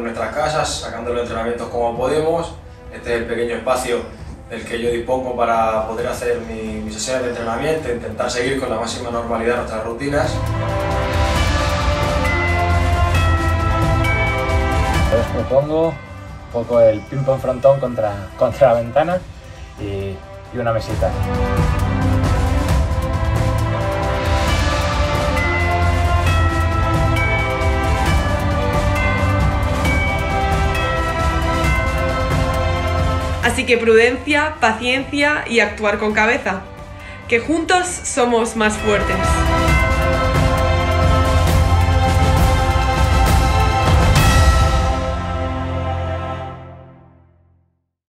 en nuestras casas, sacando los entrenamientos como podemos. Este es el pequeño espacio del que yo dispongo para poder hacer mi sesión de entrenamiento e intentar seguir con la máxima normalidad nuestras rutinas. Os propongo un poco el ping-pong frontón contra la ventana y una mesita. Así que prudencia, paciencia y actuar con cabeza, que juntos somos más fuertes.